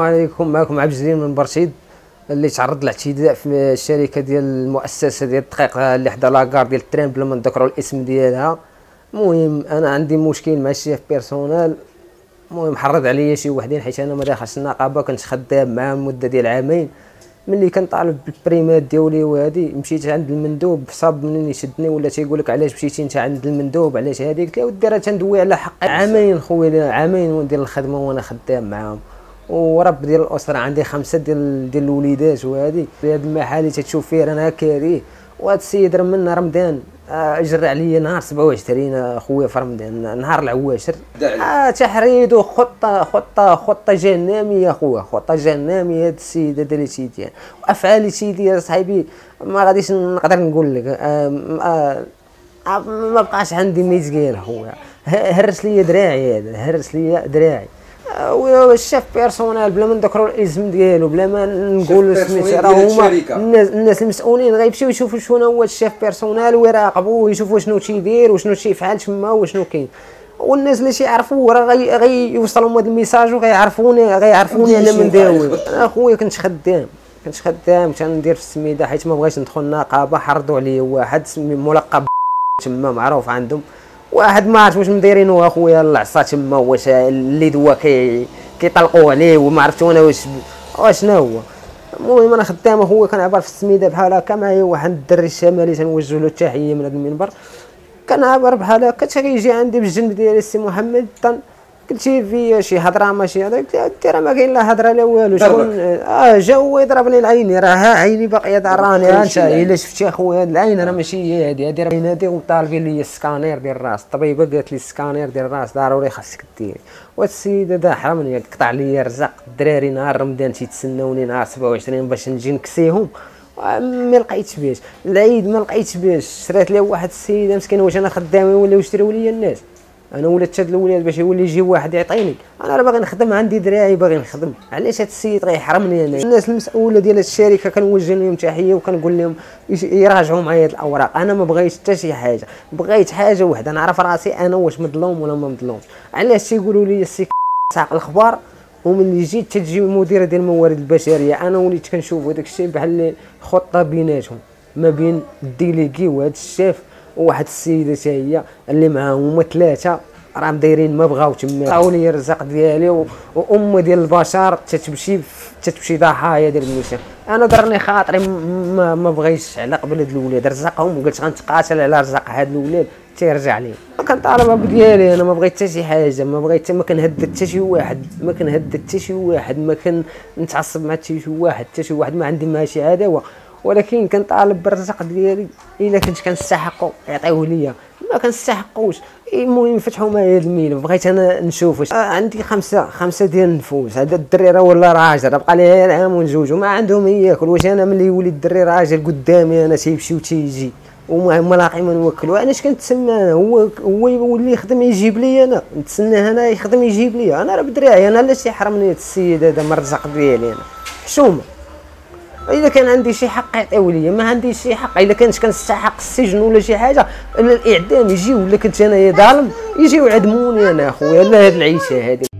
عليكم. معكم عبد الجليل من برشيد اللي تعرض لاعتداء في الشركه ديال المؤسسه ديال الدقيق اللي حدا لاكار ديال الترين بلا ما نذكروا الاسم ديالها. المهم انا عندي مشكل مع الشيف بيرسونيل. المهم حرض عليا شي وحدين حيت انا ما داخلش النقابه، كنت خدام معاهم مده ديال عامين. ملي كنطالب بالبريمات ديالي وهادي مشيت عند المندوب، صاب منين يشدني ولا تيقول لك علاش مشيتي انت عند المندوب علاش هادي. قلت له ودي راه تندوي على حقي. عامين خويا، عامين ديال الخدمه وانا خدام معاهم، ورب ديال الاسره عندي 5 ديال الوليدات وهادي. في هذا المحل اللي تشوف فيه رانا كاريه، وهذا السيد من رمضان اجر عليا نهار 27 خويا في رمضان، نهار العواشر. تحريض وخطه جهنميه خويا، خطه جهنميه. هذا السيد هذا اللي تيدير وافعال تيدير صاحبي ما غاديش نقدر نقول لك. ما بقاش عندي ميت كاين خويا. هرس ليا دراعي، هذا هرس ليا دراعي. والشيف بيرسونيل بلا ما نذكروا الاسم ديالو، بلا ما نقولوا سميتو، راه هما الناس المسؤولين غيمشيو يشوفوا شنو هو الشيف بيرسونيل ويراقبوه ويشوفوا شنو تيدير وشنو تيفعل تما وشنو كاين. والناس اللي تيعرفوا راه غيوصلهم هذا الميساج وغيعرفوني انا من داوي. انا خويا كنت خدام تندير في السميده حيت ما بغيتش ندخل النقابه. حرضوا عليا واحد ملقب تما معروف عندهم، واحد ما عرفت واش مديرينو اخويا العصا تما، واش اللي دوا كيطلقوا عليه وما عرفت انا واش شنو هو. المهم انا خدام اخويا كنعبر في السميده بحال هكا. معايا واحد الدري الشمالي تنوجه له التحيه من هذا المنبر. كنعبر بحال هكا تيجي عندي بالجنب ديالي السي محمد طن. قلتي في شي هضره ماشي هذا. قلت له راه ما كاين لا هضره لا والو. شكون جا هو يضربني العيني، راه عيني باقيه دراني. انت الا شفتي اخويا هاد العين راه ماشي هي هادي العين هادي. وطالبين لي السكانير ديال الراس. الطبيبه قالت لي السكانير ديال الراس ضروري خاصك ديري. وهاد السيد هذا حرمني، قطع لي الرزق. الدراري نهار رمضان تيتسناوني نهار 27 باش نجي نكسيهم، ما لقيتش باش. العيد ما لقيتش باش. شرات لي واحد السيده مسكينه، واش انا خدامي ولا يشريو لي الناس؟ انا ولات هاد الولاد باش يولي يجي واحد يعطيني؟ انا راه باغي نخدم، عندي دراعي باغي نخدم. علاش هاد السيد غيحرمني انا؟ الناس المسؤوله ديال الشركه كنوجه لهم تحيه وكنقول لهم يراجعوا معايا هاد الاوراق. انا ما بغيتش حتى شي حاجه، بغيت حاجه وحده نعرف راسي انا واش مظلوم ولا ما مظلومش. علاش تيقولوا لي السي ساق الخبار وملي جيت تجي مديره ديال الموارد البشريه؟ انا وليت كنشوف هذاك الشيء بحال خطه بيناتهم ما بين الديليغي وهذا الشيف وواحد السيده حتى هي اللي معاهم. هما 3 راه دايرين ما بغاو تما. عطاو لي الرزق ديالي وام ديال البشر تتمشي ضحايا ديال المشا. انا ضرني خاطري ما بغيتش على قبل هاد الولاد رزقهم، وقلت غنتقاتل على رزق هاد الولاد تيرجع لي. كنطالب بديالي انا، ما بغيت حتى شي حاجه، ما كنهدد حتى شي واحد، ما كنتعصب مع حتى شي واحد، ما عندي معاه شي عداوه. ولكن كنطالب بالرزق ديالي. الا كنت كنستحقو يعطيوه ليا، ما كنستحقوش المهم فتحوا معايا هذا الملف. بغيت انا نشوف عندي 5 ديال النفوس. هذا الدري راه ولا راجل، راه بقى ليه عام ونزوج وما عندهم ياكل. واش انا ملي يولي الدري راجل قدامي انا تيمشي وتيجي وما لاقي ما نوكلو؟ انا اش كنتسنى؟ هو يولي يخدم يجيب لي، انا نتسناه انا يخدم يجيب لي. انا راه بدراعي، انا علاش يحرمني هذا السيد هذا من الرزق ديالي؟ انا حشومه. اذا كان عندي شي حق يعطيو لي، ما عنديش شي حق. الا كنت كنستحق السجن ولا شي حاجه الا الاعدام يجي، ولا كنت انا ظالم يجيو يعدموني انا اخويا. لا هاد العيشه هادي